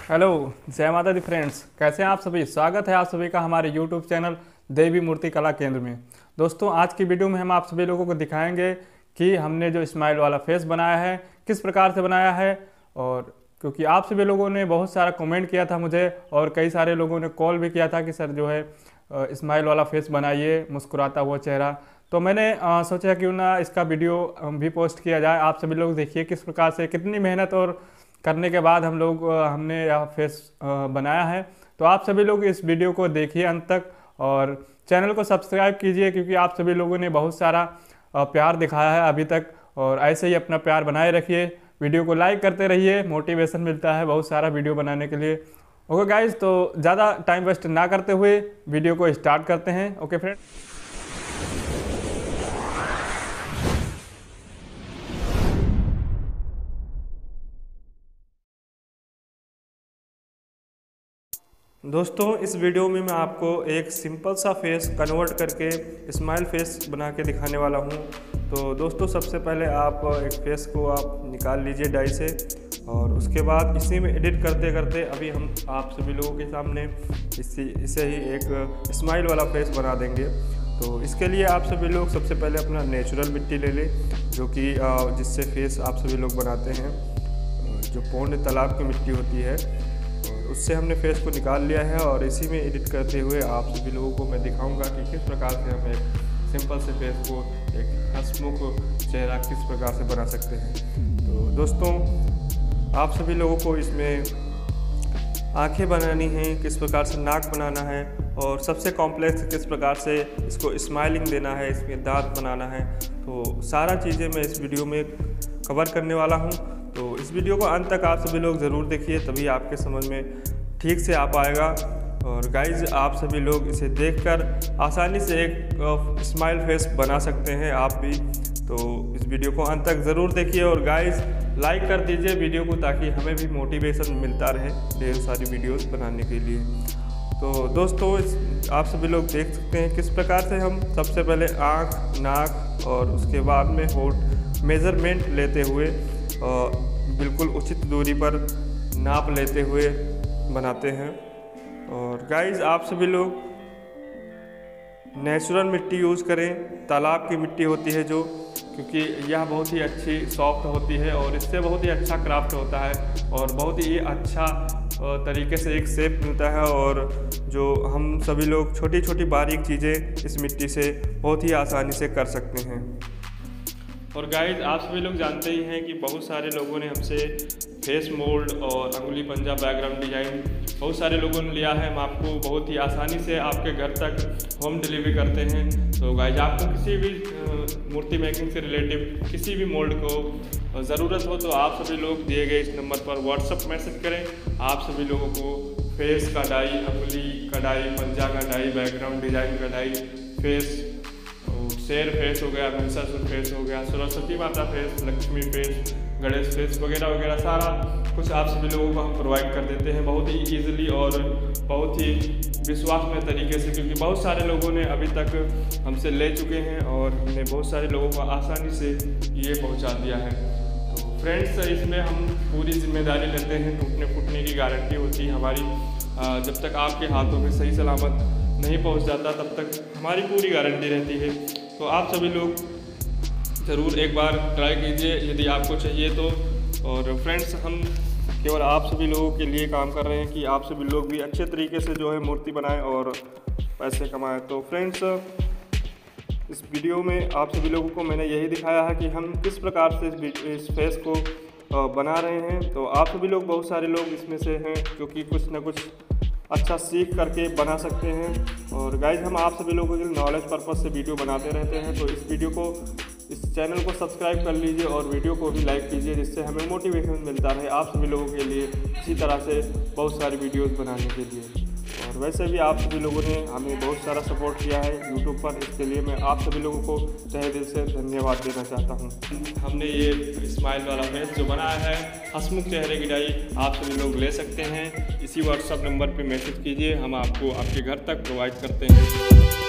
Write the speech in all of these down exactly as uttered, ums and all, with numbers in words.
Hello, जय माता दी friends. कैसे हैं आप सभी। स्वागत है आप सभी का हमारे यूट्यूब चैनल देवी मूर्ति कला केंद्र में। दोस्तों, आज की वीडियो में हम आप सभी लोगों को दिखाएंगे कि हमने जो स्माइल वाला फेस बनाया है किस प्रकार से बनाया है। और क्योंकि आप सभी लोगों ने बहुत सारा कमेंट किया था मुझे और कई सारे लोगों ने कॉल भी किया था कि सर जो है स्माइल वाला फेस बनाइए, मुस्कुराता हुआ चेहरा। तो मैंने आ, सोचा क्यों ना इसका वीडियो भी पोस्ट किया जाए। आप सभी लोग देखिए किस प्रकार से, कितनी मेहनत और करने के बाद हम लोग हमने यह फेस बनाया है। तो आप सभी लोग इस वीडियो को देखिए अंत तक और चैनल को सब्सक्राइब कीजिए, क्योंकि आप सभी लोगों ने बहुत सारा प्यार दिखाया है अभी तक और ऐसे ही अपना प्यार बनाए रखिए। वीडियो को लाइक करते रहिए, मोटिवेशन मिलता है बहुत सारा वीडियो बनाने के लिए। ओके गाइज, तो ज़्यादा टाइम वेस्ट ना करते हुए वीडियो को स्टार्ट करते हैं। ओके फ्रेंड, दोस्तों इस वीडियो में मैं आपको एक सिंपल सा फेस कन्वर्ट करके स्माइल फेस बना के दिखाने वाला हूं। तो दोस्तों, सबसे पहले आप एक फेस को आप निकाल लीजिए डाई से और उसके बाद इसी में एडिट करते करते अभी हम आप सभी लोगों के सामने इसी इसे ही एक स्माइल वाला फेस बना देंगे। तो इसके लिए आप सभी लोग सबसे पहले अपना नेचुरल मिट्टी ले लें, जो कि जिससे फेस आप सभी लोग बनाते हैं, जो पौंड तालाब की मिट्टी होती है, उससे हमने फेस को निकाल लिया है। और इसी में एडिट करते हुए आप सभी लोगों को मैं दिखाऊंगा कि किस प्रकार से हम एक सिंपल से फेस को एक हंसमुख चेहरा किस प्रकार से बना सकते हैं। तो दोस्तों, आप सभी लोगों को इसमें आंखें बनानी हैं, किस प्रकार से नाक बनाना है और सबसे कॉम्प्लेक्स किस प्रकार से इसको स्माइलिंग देना है, इसमें दांत बनाना है। तो सारा चीज़ें मैं इस वीडियो में कवर करने वाला हूँ। तो इस वीडियो को अंत तक आप सभी लोग ज़रूर देखिए, तभी आपके समझ में ठीक से आ पाएगा। और गाइज, आप सभी लोग इसे देखकर आसानी से एक स्माइल फेस बना सकते हैं आप भी। तो इस वीडियो को अंत तक ज़रूर देखिए और गाइज लाइक कर दीजिए वीडियो को, ताकि हमें भी मोटिवेशन मिलता रहे ढेर सारी वीडियोस बनाने के लिए। तो दोस्तों, इस आप सभी लोग देख सकते हैं किस प्रकार से हम सबसे पहले आँख, नाक और उसके बाद में होठ मेज़रमेंट लेते हुए और बिल्कुल उचित दूरी पर नाप लेते हुए बनाते हैं। और गाइस, आप सभी लोग नेचुरल मिट्टी यूज़ करें, तालाब की मिट्टी होती है जो, क्योंकि यह बहुत ही अच्छी सॉफ्ट होती है और इससे बहुत ही अच्छा क्राफ्ट होता है और बहुत ही अच्छा तरीके से एक शेप मिलता है। और जो हम सभी लोग छोटी छोटी बारीक चीज़ें इस मिट्टी से बहुत ही आसानी से कर सकते हैं। और गाइज, आप सभी लोग जानते ही हैं कि बहुत सारे लोगों ने हमसे फेस मोल्ड और अंगुली पंजा बैकग्राउंड डिजाइन बहुत सारे लोगों ने लिया है। हम आपको बहुत ही आसानी से आपके घर तक होम डिलीवरी करते हैं। तो गाइज, आपको किसी भी मूर्ति मेकिंग से रिलेटिव किसी भी मोल्ड को ज़रूरत हो तो आप सभी लोग दिए गए इस नंबर पर व्हाट्सअप मैसेज करें। आप सभी लोगों को फेस का डाई, अंगुली कढ़ाई, पंजा का डाई, बैकग्राउंड डिजाइन का डाई, फेस शेर फेस हो गया, महिषासुर फेस हो गया, सरस्वती माता face, Lakshmi face, Ganesh face वगैरह वगैरह सारा कुछ आप सभी लोगों को हम प्रोवाइड कर देते हैं बहुत ही ईजिली और बहुत ही विश्वासमय तरीके से, क्योंकि बहुत सारे लोगों ने अभी तक हमसे ले चुके हैं और हमने बहुत सारे लोगों को आसानी से ये पहुंचा दिया है। तो फ्रेंड्स, इसमें हम पूरी जिम्मेदारी लेते हैं, टूटने फूटने की गारंटी होती है हमारी। जब तक आपके हाथों में सही सलामत नहीं पहुंच जाता तब तक हमारी पूरी गारंटी रहती है। तो आप सभी लोग ज़रूर एक बार ट्राई कीजिए यदि आपको चाहिए तो। और फ्रेंड्स, हम केवल आप सभी लोगों के लिए काम कर रहे हैं कि आप सभी लोग भी अच्छे तरीके से जो है मूर्ति बनाएं और पैसे कमाएं। तो फ्रेंड्स, इस वीडियो में आप सभी लोगों को मैंने यही दिखाया है कि हम किस प्रकार से इस फेस को बना रहे हैं। तो आप सभी लोग, बहुत सारे लोग इसमें से हैं क्योंकि कुछ ना कुछ अच्छा सीख करके बना सकते हैं। और गाइज, हम आप सभी लोगों के नॉलेज पर्पज़ से वीडियो बनाते रहते हैं। तो इस वीडियो को, इस चैनल को सब्सक्राइब कर लीजिए और वीडियो को भी लाइक कीजिए, जिससे हमें मोटिवेशन मिलता रहे आप सभी लोगों के लिए इसी तरह से बहुत सारी वीडियोस बनाने के लिए। और वैसे भी आप सभी लोगों ने हमें बहुत सारा सपोर्ट किया है यूट्यूब पर, इसके लिए मैं आप सभी लोगों को तहे दिल से धन्यवाद देना चाहता हूं। हमने ये स्माइल वाला फेस जो बनाया है, हंसमुख चेहरे की डाई आप सभी लोग ले सकते हैं। इसी व्हाट्सअप नंबर पे मैसेज कीजिए, हम आपको आपके घर तक प्रोवाइड करते हैं।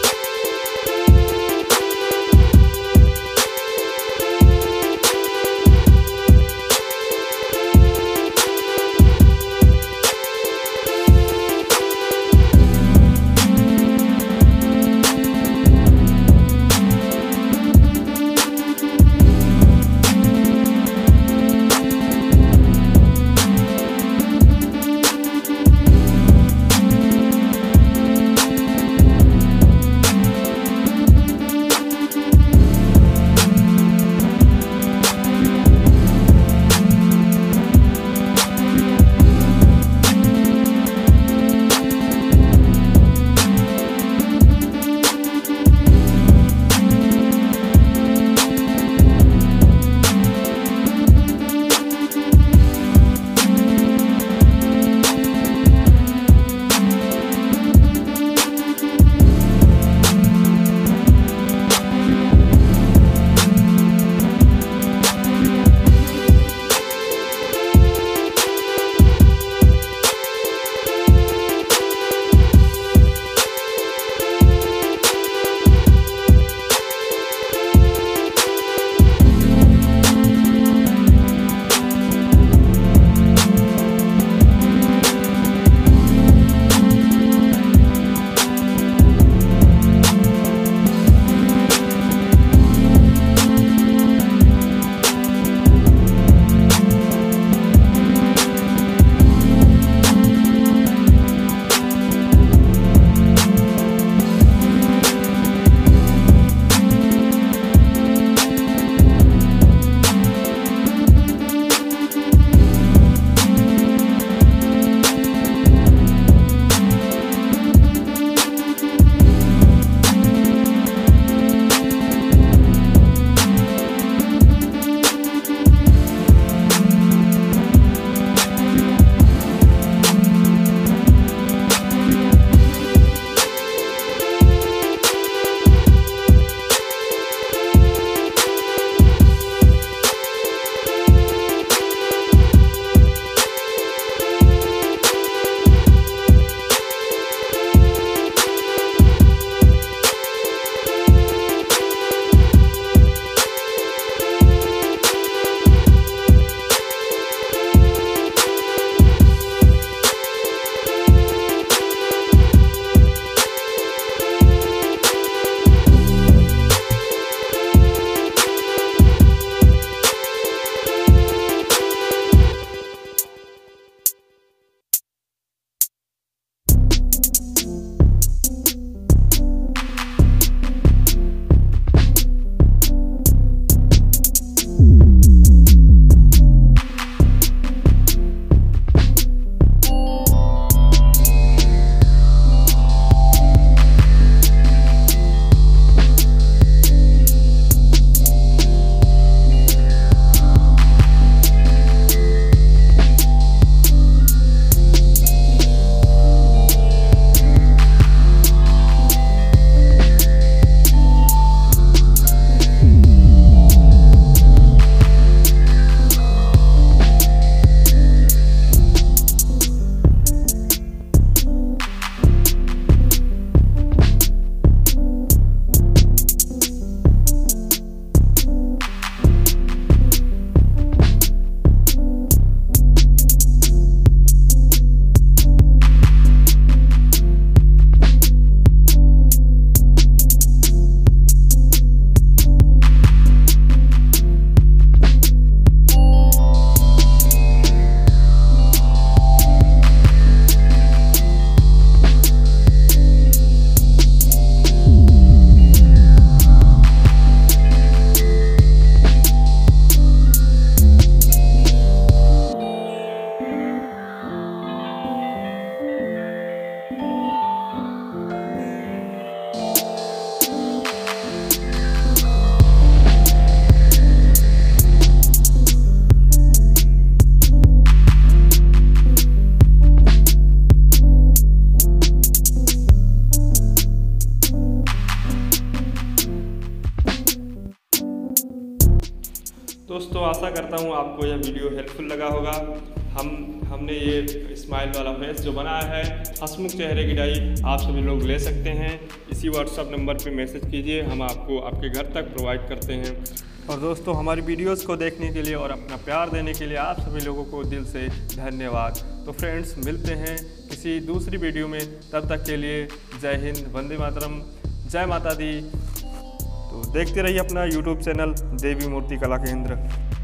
दोस्तों आशा करता हूँ आपको यह वीडियो हेल्पफुल लगा होगा। हम हमने ये स्माइल वाला फेस जो बनाया है, हंसमुख चेहरे की डाई आप सभी लोग ले सकते हैं। इसी व्हाट्सअप नंबर पे मैसेज कीजिए, हम आपको आपके घर तक प्रोवाइड करते हैं। और दोस्तों हमारी वीडियोस को देखने के लिए और अपना प्यार देने के लिए आप सभी लोगों को दिल से धन्यवाद। तो फ्रेंड्स मिलते हैं किसी दूसरी वीडियो में, तब तक के लिए जय हिंद, वंदे मातरम, जय माता दी। तो देखते रहिए अपना यूट्यूब चैनल देवी मूर्ति कला केंद्र।